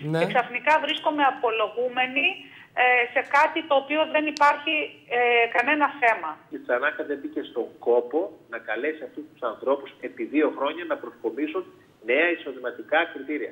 Ναι. Και ξαφνικά βρίσκομαι απολογούμενη σε κάτι το οποίο δεν υπάρχει κανένα θέμα. Η Τσανάκα δεν μπήκε στον κόπο να καλέσει αυτούς τους ανθρώπους επί 2 χρόνια να προσκομίσουν νέα εισοδηματικά κριτήρια.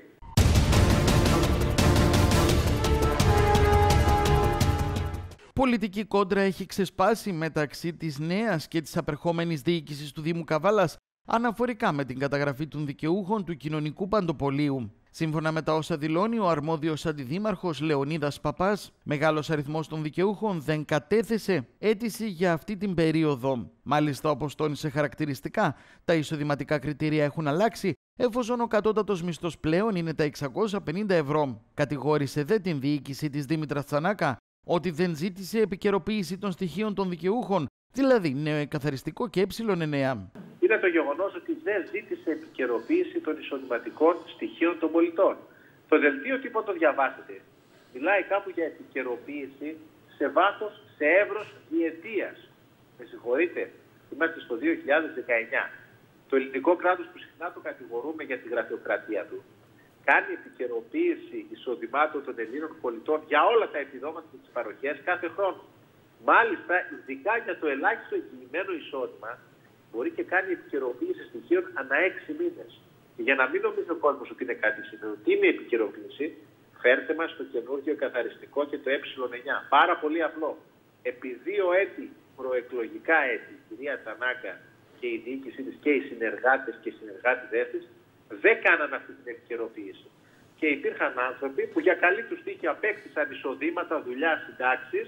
Πολιτική κόντρα έχει ξεσπάσει μεταξύ της νέας και της απερχόμενης διοίκησης του Δήμου Καβάλας αναφορικά με την καταγραφή των δικαιούχων του κοινωνικού παντοπολίου. Σύμφωνα με τα όσα δηλώνει ο αρμόδιος αντιδήμαρχος Λεωνίδας Παπάς, μεγάλος αριθμός των δικαιούχων δεν κατέθεσε αίτηση για αυτή την περίοδο. Μάλιστα, όπως τόνισε χαρακτηριστικά, τα εισοδηματικά κριτήρια έχουν αλλάξει, εφόσον ο κατώτατος μισθός πλέον είναι τα 650 ευρώ. Κατηγόρησε δε την διοίκηση της Δήμητρας Τσανάκα ότι δεν ζήτησε επικαιροποίηση των στοιχείων των δικαιούχων, δηλαδή νεοεκαθαριστικό και ε9. Είναι το γεγονός ότι δεν ζήτησε επικαιροποίηση των εισοδηματικών στοιχείων των πολιτών. Το δελτίο τύπου το διαβάσετε. Μιλάει κάπου για επικαιροποίηση σε βάθος, σε εύρος διετίας. Με συγχωρείτε, είμαστε στο 2019. Το ελληνικό κράτος που συχνά το κατηγορούμε για τη γραφειοκρατία του, κάνει επικαιροποίηση εισοδημάτων των Ελλήνων πολιτών για όλα τα επιδόματα και τις παροχές κάθε χρόνο. Μάλιστα, ειδικά για το ελάχιστο εγγυημένο εισόδημα, μπορεί και κάνει επικαιροποίηση στοιχείων ανά 6 μήνες. Και για να μην νομίζει ο κόσμος ότι είναι κάτι συνοδοτήμη επικαιροποίηση, φέρτε μας το καινούργιο καθαριστικό και το ε9. Πάρα πολύ απλό. Επί 2 έτη, προεκλογικά έτη, η κυρία Τσανάκα και η διοίκησή της και οι συνεργάτες και οι συνεργάτες της δεν κάναν αυτή την επικαιροποίηση. Και υπήρχαν άνθρωποι που για καλή τους τύχη απέκτησαν εισοδήματα, δουλειά, συντάξεις.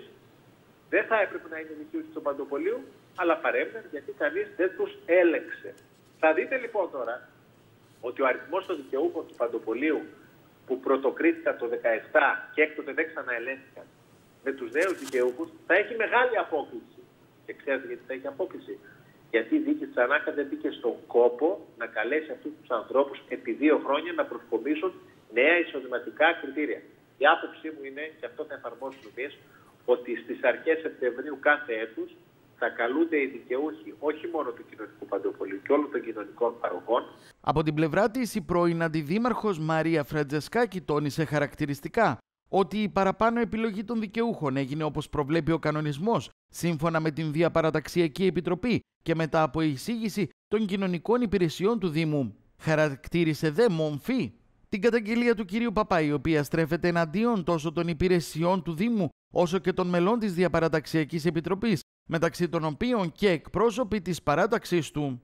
Δεν θα έπρεπε να είναι δικαιούχοι του παντοπολίου, αλλά παρέμειναν γιατί κανείς δεν τους έλεξε. Θα δείτε λοιπόν τώρα ότι ο αριθμός των δικαιούχων του παντοπολίου που πρωτοκρίθηκαν το 2017 και έκτοτε δεν ξαναελέγχθηκαν με τους νέους δικαιούχους θα έχει μεγάλη απόκληση. Και ξέρετε γιατί θα έχει απόκληση? Γιατί η δίκη της Τσανάκα δεν μπήκε στον κόπο να καλέσει αυτούς τους ανθρώπους επί 2 χρόνια να προσκομίσουν νέα εισοδηματικά κριτήρια. Η άποψή μου είναι, και αυτό θα εφαρμόσουμε εμείς, ότι στις αρχές Σεπτεμβρίου κάθε έτους θα καλούνται οι δικαιούχοι όχι μόνο του κοινωνικού παντοπολίου και όλων των κοινωνικών παροχών. Από την πλευρά της, η πρώην αντιδήμαρχος Μαρία Φραντζεσκάκη τόνισε χαρακτηριστικά ότι η παραπάνω επιλογή των δικαιούχων έγινε όπως προβλέπει ο κανονισμός, σύμφωνα με την Διαπαραταξιακή Επιτροπή και μετά από εισήγηση των κοινωνικών υπηρεσιών του Δήμου. Χαρακτήρισε δε μομφή την καταγγελία του κυρίου Παπά, η οποία στρέφεται εναντίον τόσο των υπηρεσιών του Δήμου όσο και των μελών της Διαπαραταξιακής Επιτροπής, μεταξύ των οποίων και εκπρόσωποι της παράταξης του.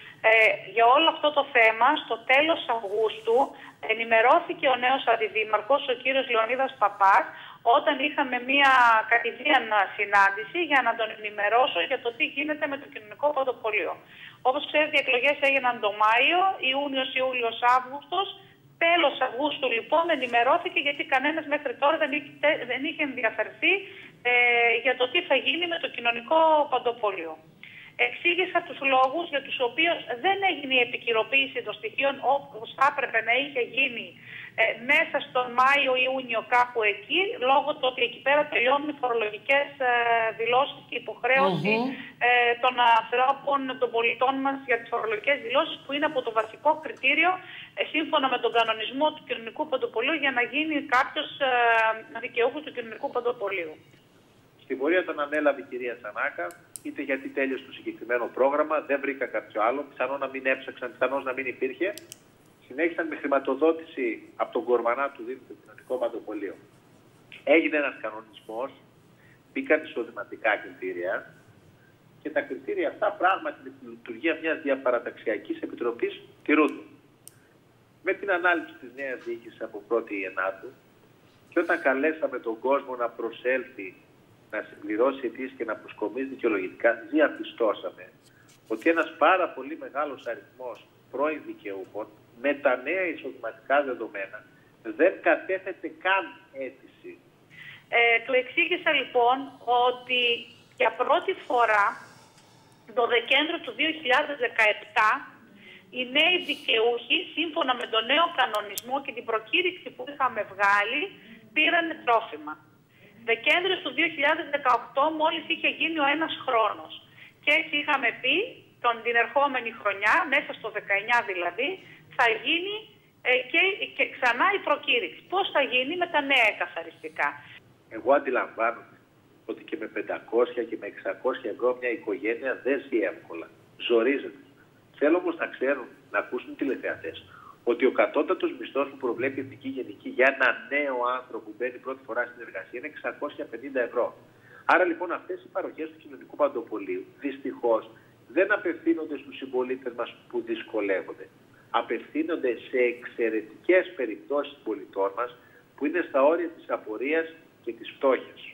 Για όλο αυτό το θέμα, στο τέλος Αυγούστου, ενημερώθηκε ο νέος αντιδήμαρχος, ο κύριος Λεωνίδας Παπάς, όταν είχαμε μία κατηδίαν συνάντηση για να τον ενημερώσω για το τι γίνεται με το κοινωνικό παντοπολείο. Όπως ξέρετε, οι εκλογές έγιναν το Μάιο, Ιούνιος, Ιούλιος, Αύγουστος. Τέλος Αυγούστου λοιπόν ενημερώθηκε, γιατί κανένας μέχρι τώρα δεν είχε ενδιαφερθεί για το τι θα γίνει με το κοινωνικό παντοπολείο. Εξήγησα τους λόγους για τους οποίους δεν έγινε η επικαιροποίηση των στοιχείων όπως θα έπρεπε να είχε γίνει μέσα στον Μάιο-Ιούνιο κάπου εκεί, λόγω του ότι εκεί πέρα τελειώνουν οι φορολογικές δηλώσεις και υποχρέωση των ανθρώπων, των πολιτών μας για τις φορολογικές δηλώσεις, που είναι από το βασικό κριτήριο σύμφωνα με τον κανονισμό του κοινωνικού παντοπολίου για να γίνει κάποιος δικαιούχος του κοινωνικού παντοπολίου. Στην πορεία τον ανέλαβε η κυρία Τσανάκα, είτε γιατί τέλειωσε το συγκεκριμένο πρόγραμμα, δεν βρήκα κάποιο άλλο, πιθανόν να μην έψαξαν, πιθανόν να μην υπήρχε. Συνέχισαν με χρηματοδότηση από τον κορβανά του Δήμου του κοινωνικό παντοπολείο. Έγινε ένας κανονισμός, μπήκαν εισοδηματικά κριτήρια και τα κριτήρια αυτά πράγματι με τη λειτουργία μιας διαπαραταξιακής επιτροπής τηρούνται. Με την ανάληψη της νέας διοίκησης από 1η Ιανουαρίου και όταν καλέσαμε τον κόσμο να προσέλθει, να συμπληρώσει αιτήσεις και να προσκομίσει δικαιολογητικά, διαπιστώσαμε ότι ένας πάρα πολύ μεγάλος αριθμός πρώην δικαιούχων με τα νέα εισοδηματικά δεδομένα δεν κατέθετε καν αίτηση. Του εξήγησα λοιπόν ότι για πρώτη φορά το Δεκέμβριο του 2017 οι νέοι δικαιούχοι, σύμφωνα με τον νέο κανονισμό και την προκήρυξη που είχαμε βγάλει, πήραν τρόφιμα. Δεκέμβριο του 2018 μόλις είχε γίνει ο ένας χρόνος. Και έτσι είχαμε πει την ερχόμενη χρονιά, μέσα στο 19 δηλαδή, θα γίνει και ξανά η προκήρυξη. Πώς θα γίνει με τα νέα καθαριστικά. Εγώ αντιλαμβάνομαι ότι και με 500 και με 600 ευρώ μια οικογένεια δεν ζει εύκολα. Ζορίζεται. Θέλω όμως να ξέρουν, να ακούσουν οι τηλεθεατές, ότι ο κατώτατος μισθός που προβλέπει η Εθνική Γενική για ένα νέο άνθρωπο που μπαίνει πρώτη φορά στην εργασία είναι 650 ευρώ. Άρα λοιπόν αυτές οι παροχές του κοινωνικού παντοπολίου δυστυχώς δεν απευθύνονται στους συμπολίτες μας που δυσκολεύονται. Απευθύνονται σε εξαιρετικές περιπτώσεις πολιτών μας που είναι στα όρια της απορίας και της φτώχειας.